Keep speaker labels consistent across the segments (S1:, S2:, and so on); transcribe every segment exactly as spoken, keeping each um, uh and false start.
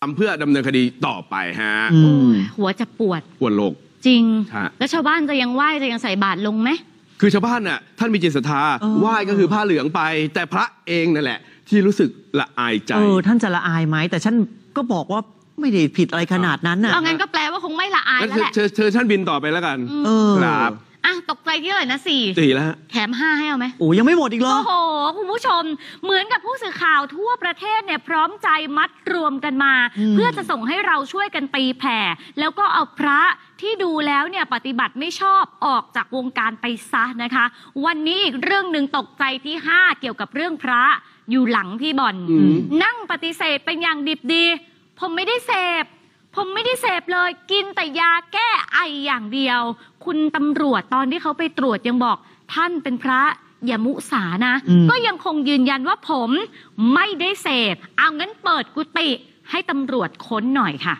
S1: ทำเพื่อดำเนินคดีต่อไปฮะ
S2: หัวจะปวด
S1: ปวดโลก
S2: จริงแล้วชาวบ้านจะยังไหว้จะยังใส่บาตรลงไหม
S1: คือชาวบ้านน่ะท่านมีจิตศรัทธาไหว้ก็คือผ้าเหลืองไปแต่พระเองนั่นแหละที่รู้สึกละอายใจ
S3: เออท่านจะละอายไหมแต่ฉันก็บอกว่าไม่ได้ผิดอะไรขนาดนั้นน่ะ
S2: เอางั้นก็แปลว่าคงไม่ละอายแล้วแหละ
S1: เชิญเชิญท่านบินต่อไปแล้วกันครับ
S2: อ่ะตกใจที่เลยนะสี่
S1: สี่แล้ว
S2: แถมห้าให้เอาไหม
S3: โอ้ยังไม่หมดอีกเหรอ
S2: โอ้โหคุณผู้ชมเหมือนกับผู้สื่อข่าวทั่วประเทศเนี่ยพร้อมใจมัดรวมกันมาเพื่อจะส่งให้เราช่วยกันตีแผ่แล้วก็เอาพระที่ดูแล้วเนี่ยปฏิบัติไม่ชอบออกจากวงการไปซะนะคะวันนี้อีกเรื่องหนึ่งตกใจที่ห้าเกี่ยวกับเรื่องพระอยู่หลังพี่บอลนั่งปฏิเสธเป็นอย่างดิบดีผมไม่ได้เสพผมไม่ได้เสพเลยกินแต่ยาแก้ไออย่างเดียวคุณตำรวจตอนที่เขาไปตรวจยังบอกท่านเป็นพระอย่ามุสานะก็ยังคงยืนยันว่าผมไม่ได้เสพเอางั้นเปิดกุฏิให้ตำรวจค้นหน่อยค่ะ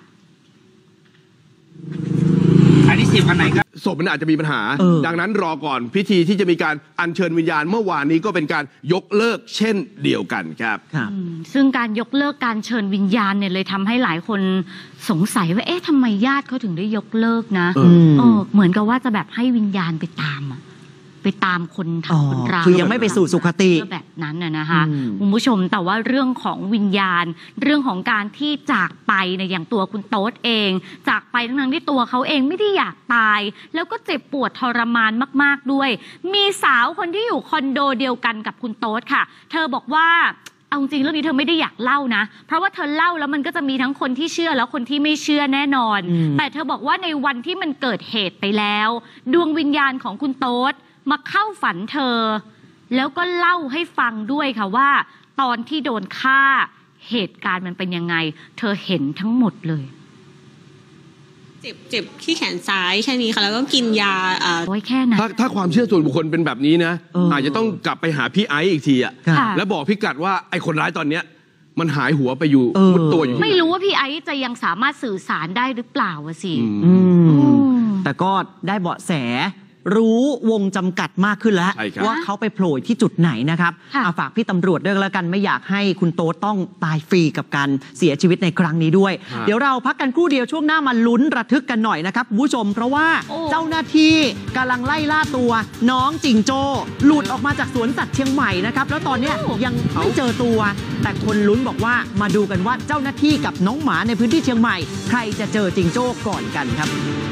S1: อันนี้สิบอันไหนครับศพมันอาจจะมีปัญหาดังนั้นรอก่อนพิธีที่จะมีการอัญเชิญวิญญาณเมื่อวานนี้ก็เป็นการยกเลิกเช่นเดียวกันครับ
S2: ซึ่งการยกเลิกการเชิญวิญญาณเนี่ยเลยทำให้หลายคนสงสัยว่าเอ๊ะทำไมญาติเขาถึงได้ยกเลิกนะเออเหมือนกับว่าจะแบบให้วิญญาณไปตามไปตามคนทำคนร้าย
S3: คือยังไม่ไปสู่สุคติ
S2: แบบนั้นน่ะนะคะคุณผู้ชมแต่ว่าเรื่องของวิญญาณเรื่องของการที่จากไปเนี่ยอย่างตัวคุณโต๊ดเองจากไปทั้งที่ตัวเขาเองไม่ได้อยากตายแล้วก็เจ็บปวดทรมานมากๆด้วยมีสาวคนที่อยู่คอนโดเดียวกันกับคุณโต๊ดค่ะเธอบอกว่าเอาจริงเรื่องนี้เธอไม่ได้อยากเล่านะเพราะว่าเธอเล่าแล้วมันก็จะมีทั้งคนที่เชื่อแล้วคนที่ไม่เชื่อแน่นอนแต่เธอบอกว่าในวันที่มันเกิดเหตุไปแล้วดวงวิญญาณของคุณโต๊ดมาเข้าฝันเธอแล้วก็เล่าให้ฟังด้วยค่ะว่าตอนที่โดนฆ่าเหตุการณ์มันเป็นยังไงเธอเห็นทั้งหมดเลย
S4: เจ็บเจ็บที่แขนซ้ายแค่นี้ค่ะแล้วก็กินยา
S2: ไว้แค่นั้น
S1: ถ้าถ้าความเชื่อส่วนบุคคลเป็นแบบนี้นะ อ, อาจจะต้องกลับไปหาพี่ไอซ์อีกทีอ่ะแล้วบอกพี่กัดว่าไอ้คนร้ายตอนเนี้ยมันหายหัวไปอยู่มุดตัวอยู่
S2: ไม่รู้ว่าพี่ไอซ์จะยังสามารถสื่อสารได้หรือเปล่าวะสิ
S3: แต่ก็ได้เบาะแสรู้วงจำกัดมากขึ้นแล้วว่าเขาไปโผล่ที่จุดไหนนะครับเอาฝากพี่ตำรวจด้วยแล้วกันไม่อยากให้คุณโต๊ดต้องตายฟรีกับการเสียชีวิตในครั้งนี้ด้วยเดี๋ยวเราพักกันครู่เดียวช่วงหน้ามาลุ้นระทึกกันหน่อยนะครับคุณผู้ชมเพราะว่าเจ้าหน้าที่กำลังไล่ล่าตัวน้องจิงโจ้หลุดออกมาจากสวนสัตว์เชียงใหม่นะครับแล้วตอนนี้ยังไม่เจอตัวแต่คนลุ้นบอกว่ามาดูกันว่าเจ้าหน้าที่กับน้องหมาในพื้นที่เชียงใหม่ใครจะเจอจิงโจ้ก่อนกันครับ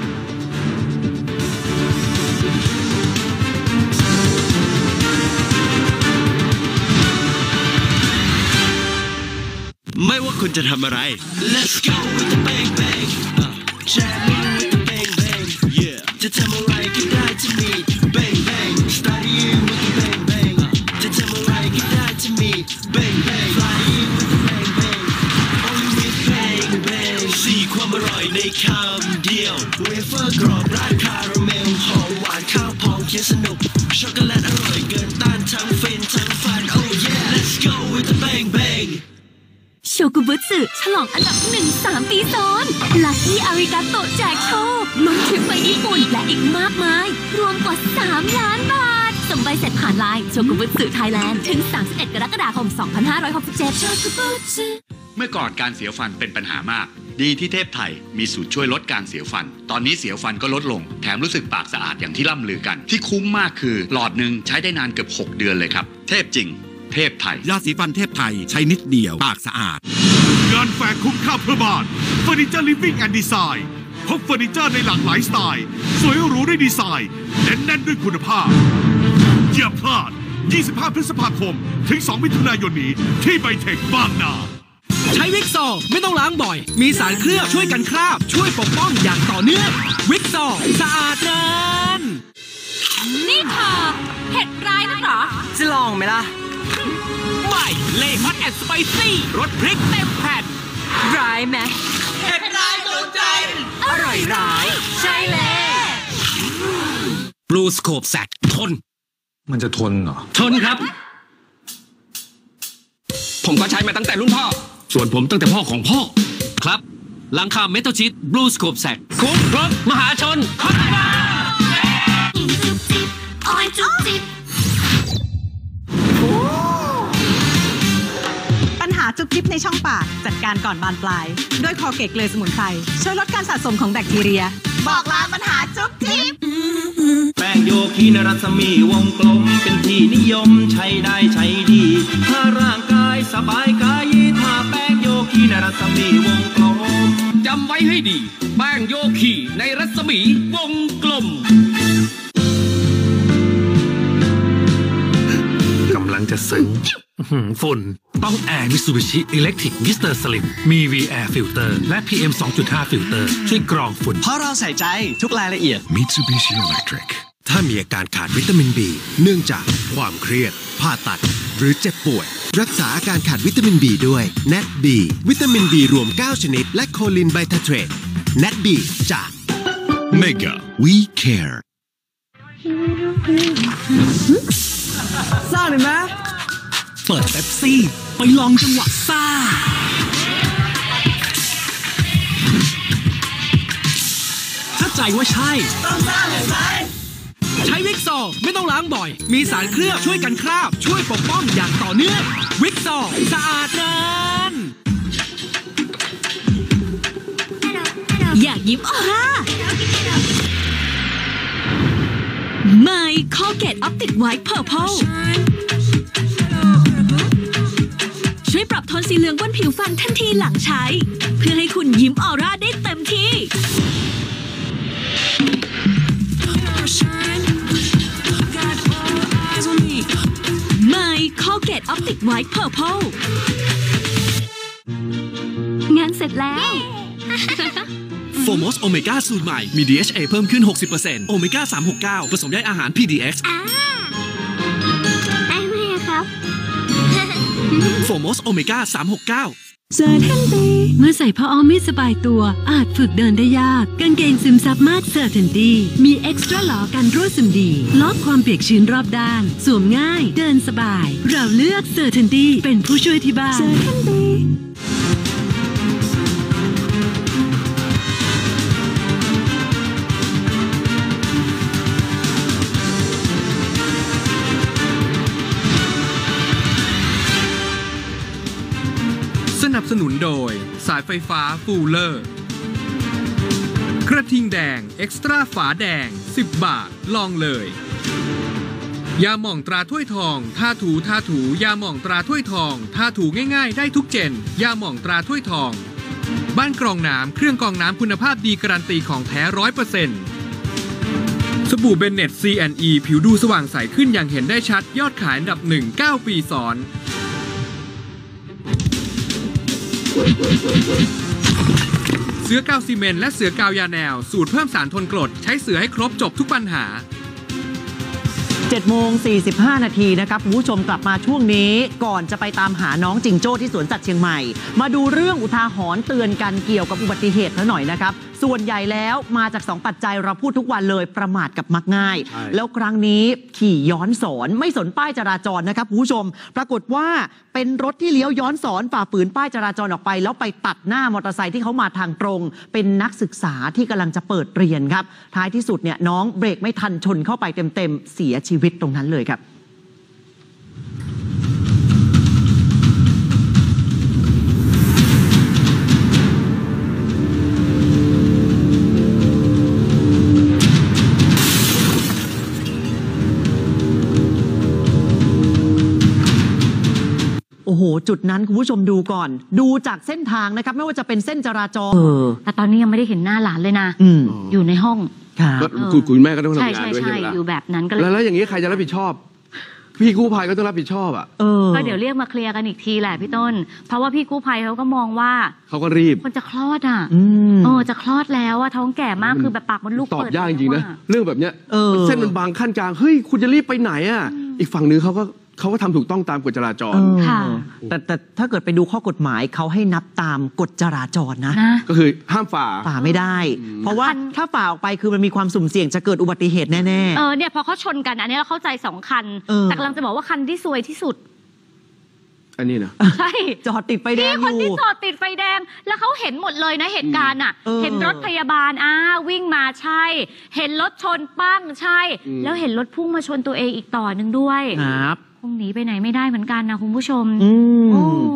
S5: ไม่ว่าคุณจะทำอะไร Let's go with the bang bang Jamming with the bang bang Yeah จะทำอะไรก็ได้ที่มี Bang bang Studying with the bang bang จะทำอะไรก็ได้ที่มี Bang bang Flying with the bang bang Only with bang bang สี่ความอร่อยในคำเดียวเวเฟอร์กรอบราดคาราเมลหอมหวานข้าวพองเคี้ยวสนุกช็อกโกแลตอร่อยเกินต้านทั้งฟินทั้งฟัน Oh yeah Let's go with the bang bang
S6: โชกุบุสึฉลองอันดับหนึ่งสามปีซ้อนลัคกี้อาริกาโตแจกโชคลุ้นทริปไปญี่ปุ่นและอีกมากมายรวมกว่าสามล้านบาทส่งใบเสร็จผ่านไลน์โชกุบุสึไทยแลนด์ถึงสามสิบเอ็ดกรกฎาคมสองพันห้าร้อยหกสิบเจ็ด
S7: เมื่อก่อนการเสียฟันเป็นปัญหามากดีที่เทพไทยมีสูตรช่วยลดการเสียฟันตอนนี้เสียฟันก็ลดลงแถมรู้สึกปากสะอาดอย่างที่ล่ำลือกันที่คุ้มมากคือหลอดหนึ่งใช้ได้นานเกือบหกเดือนเลยครับเทพจริงเทพไทย
S8: ยาสีฟันเทพไทยใช้นิดเดียวปากสะอาดงานแฟร์คุ้มค่าเพื่อบ้านเฟอร์นิเจอร์ลิฟวิ่งแอนด์ดีไซน์พบเฟอร์นิเจอร์ในหลากหลายสไตล์สวยหรูด้วยดีไซน์แน่นๆด้วยคุณภาพอย่าพลาดยี่สิบห้าพฤษภาคมถึงสองมิถุนายนนี้ที่ไบเทคบางนา
S9: ใช้วิกซอไม่ต้องล้างบ่อยมีสารเคลือบช่วยกันคราบช่วยปกป้องอย่างต่อเนื่องวิกซอสะอาดนาน
S6: นี่ค่ะเผ็ดร้ายนักหรอ
S9: จะลองไหมล่ะใหม่เลมอนแอนด์สไปซี่รสพริกเต็มแผ่น
S6: ร้ายไหม
S9: เผ็ดร้ายโดนใจ
S6: อร่อยร้ายใช่เลย
S9: บลูสโคปแซกทน
S10: มันจะทนเหรอ
S9: ทนครับ
S10: ผมก็ใช้มาตั้งแต่รุ่นพ่อ
S9: ส่วนผมตั้งแต่พ่อของพ่อครับหลังคาเมทัลชีทบลูสโคปแซกคุ้มครบมหาชนพัฒนา
S11: ปัญหาจุ๊บจิ๊บในช่องปากจัดการก่อนบานปลายด้วยคอเกตเกลือสมุนไพรช่วยลดการสะสมของแบคทีเรียบอกลาปัญหาจุ๊บจิ๊บ
S5: แป้งโยคีนรัศมีวงกลมเป็นที่นิยมใช้ได้ใช้ดีถ้าร่างกายสบายกายถ้าแป้งโยคีนรัศมีวงกลม
S9: จำไว้ให้ดีแป้งโยคีในรัศมีวงกลม
S12: กำลังจะซึ้งฝุ่นต้องแอร์มิซูบิชิอิเล็กทริกมิสเตอร์สลิมมี วี Air Filter และ พี เอ็ม สองจุดห้า Filter ช่วยกรองฝุ่น
S13: เพราะเราใส่ใจทุกรายละเอียด
S14: Mitsubishi Electric ถ้ามีอาการขาดวิตามิน B เนื่องจากความเครียดผ่าตัดหรือเจ็บป่วยรักษาอาการขาดวิตามิน B ด้วย เน็ต B วิตามิน B รวมเก้าชนิดและโคลินไบทาเทรต เน็ต B จาก Mega We Care
S9: ซ่าเลยไหมเปิดเป๊ปซี่ไปลองจังหวะซ่าถ้าใจว่าใช่ต้องซ่าเลยไหมใช้วิกซอไม่ต้องล้างบ่อยมีสารเคลือบช่วยกันคราบช่วยปกป้องอย่างต่อเนื่องวิกซอสะอาดนาน
S6: อยากยิ้มออร่าใหม่คอเกตออปติกไวท์เพอร์เพลช่วยปรับโทนสีเหลืองบนผิวฟันทันทีหลังใช้เพื่อให้คุณยิ้มออร่าได้เต็มที่ใหม่คอเกตออปติกไวท์เพอร์เพลงานเสร็จแล้ว
S9: โฟมอสโอเมก้าสูตรใหม่มี ดี เอช เอ เพิ่มขึ้น หกสิบเปอร์เซ็นต์ โอเมก้า สามหกเก้า ผสมใยอาหาร พี ดี เอ็กซ์
S6: ได้ไหมครับ
S9: โฟมอสโอเมก้า สามหกเก้า
S6: เซอร์ทันตีเมื่อใส่ผ้าอ้อมไม่สบายตัวอาจฝึกเดินได้ยากกางเกงซึมซับมากเซอร์ทันตีมีเอ็กซ์ตร้าหลอกันรั่วซึมดีลดความเปียกชื้นรอบด้านสวมง่ายเดินสบายเราเลือกเซอร์ทันตีเป็นผู้ช่วยที่บ้านเซอร์ทันตี
S15: สนับสนุนโดยสายไฟฟ้าฟูลเลอร์กระทิงแดงเอ็กซ์ตร้าฝาแดงสิบบาทลองเลยยาหม่องตราถ้วยทองท่าถูท่าถูยาหม่องตราถ้วยทองท่าถูง่ายๆได้ทุกเจนยาหม่องตราถ้วยทองบ้านกรองน้ำเครื่องกรองน้ำคุณภาพดีการันตีของแท้ ร้อยเปอร์เซ็นต์ สบู่เบนเน็ต ซี แอนด์ อี ผิวดูสว่างใสขึ้นอย่างเห็นได้ชัดยอดขายอันดับหนึ่ง เก้าปีซ้อนเสือกาวซีเมนต์และเสือกาวยาแนวสูตรเพิ่มสารทนกรดใช้เสือให้ครบจบทุกปัญหา
S3: เจ็ดโมงสี่สิบห้านาทีนะครับคุณผู้ชมกลับมาช่วงนี้ก่อนจะไปตามหาน้องจิงโจ้ที่สวนสัตว์เชียงใหม่มาดูเรื่องอุทาหรณ์เตือนกันเกี่ยวกับอุบัติเหตุซะหน่อยนะครับส่วนใหญ่แล้วมาจากสองปัจจัยเราพูดทุกวันเลยประมาทกับมักง่ายแล้วครั้งนี้ขี่ย้อนสอนไม่สนป้ายจราจรนะครับคุณผู้ชมปรากฏว่าเป็นรถที่เลี้ยวย้อนสอนฝ่าฝืนป้ายจราจรออกไปแล้วไปตัดหน้ามอเตอร์ไซค์ที่เขามาทางตรงเป็นนักศึกษาที่กำลังจะเปิดเรียนครับท้ายที่สุดเนี่ยน้องเบรกไม่ทันชนเข้าไปเต็มๆเสียชีวิตตรงนั้นเลยครับโอ้โหจุดนั้นคุณผู้ชมดูก่อนดูจากเส้นทางนะครับไม่ว่าจะเป็นเส้นจราจร
S2: แต่ตอนนี้ยังไม่ได้เห็นหน้าหลานเลยนะอยู่ในห้อง
S1: คุณแม่ก็ต้องทำงานด้วยใช่ไหมล่ะ
S2: อยู่แบบนั้นก็เลย
S1: แล้วอย่างนี้ใครจะรับผิดชอบพี่กู้ภัยก็ต้องรับผิดชอบอ่ะ
S2: ก็เดี๋ยวเรียกมาเคลียร์กันอีกทีแหละพี่ต้นเพราะว่าพี่กู้ภัยเขาก็มองว่า
S1: เขาก็รีบ
S2: คนจะคลอดอ่ะเออจะคลอดแล้วว่าท้องแก่มากคือแบบปากมันลูก
S1: ตอบยากจริงๆนะเรื่องแบบเนี้ยเส้นมันบางขั้นกลางเฮ้ยคุณจะรีบไปไหนอ่ะอีกฝั่งนึงเขาก็เขาก็ทำถูกต้องตามกฎจราจร
S3: แต่แต่ถ้าเกิดไปดูข้อกฎหมายเขาให้นับตามกฎจราจรนะ
S1: ก็คือห้ามฝ่า
S3: ฝ่าไม่ได้เพราะว่าถ้าฝ่าออกไปคือมันมีความสุ่มเสี่ยงจะเกิดอุบัติเหตุแน่
S2: ๆเออเนี่ยพอเขาชนกันอันนี้เราเข้าใจสองคันแต่กำลังจะบอกว่าคันที่ซวยที่สุด
S1: อันนี้นะ
S2: ใช่
S3: จอดติดไฟแดง
S2: อยู่คนที่จอดติดไฟแดงแล้วเขาเห็นหมดเลยนะเหตุการณ์อ่ะเห็นรถพยาบาลอ้าวิ่งมาใช่เห็นรถชนปั้งใช่แล้วเห็นรถพุ่งมาชนตัวเองอีกต่อหนึ่งด้วย
S3: ครับ
S2: คงหนีไปไหนไม่ได้เหมือนกันนะคุณผู้ชม
S3: อืม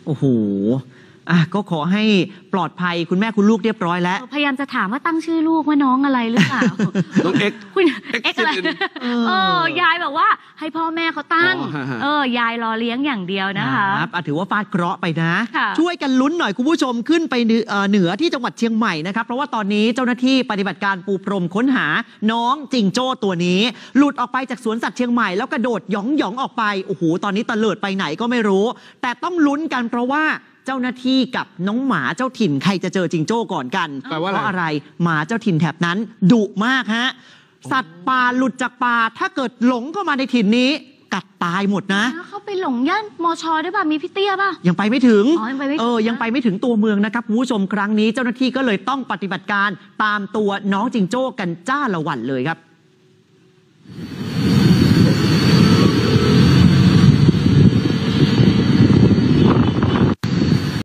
S3: โอ้โหอ่ะก็ขอให้ปลอดภัยคุณแม่คุณลูกเรียบร้อยแล้ว
S2: พยายามจะถามว่าตั้งชื่อลูกว่าน้องอะไรหรือเปล่า
S1: น้องเอ็ก
S2: คุณเอ็กอะไรเออยายบอกว่าให้พ่อแม่เขาตั้งเออยายรอเลี้ยงอย่างเดียวนะคะ
S3: ครับถือว่าฟาดเคราะห์ไปนะช่วยกันลุ้นหน่อยคุณผู้ชมขึ้นไปเหนือที่จังหวัดเชียงใหม่นะครับเพราะว่าตอนนี้เจ้าหน้าที่ปฏิบัติการปูพรมค้นหาน้องจิงโจ้ตัวนี้หลุดออกไปจากสวนสัตว์เชียงใหม่แล้วกระโดดหยองหยองออกไปโอ้โหตอนนี้ตะเลิดไปไหนก็ไม่รู้แต่ต้องลุ้นกันเพราะว่าเจ้าหน้าที่กับน้องหมาเจ้าถิ่นใครจะเจอจิงโจ้ก่อนกันเพราะอะไรหมาเจ้าถิ่นแถบนั้นดุมากฮะสัตว์ป่าหลุดจากป่าถ้าเกิดหลงเข้ามาในถิ่นนี้กัดตายหมดนะ
S2: เขาไปหลงย่านมชได้ป่ะมีพี่เตี้ยป่ะ
S3: ยังไปไม่ถึง
S2: เอ
S3: อยังไปไม่ถึงตัวเมืองนะครับคุณผู้ชมครั้งนี้เจ้าหน้าที่ก็เลยต้องปฏิบัติการตามตัวน้องจิงโจ้กันจ้าละวันเลยครับ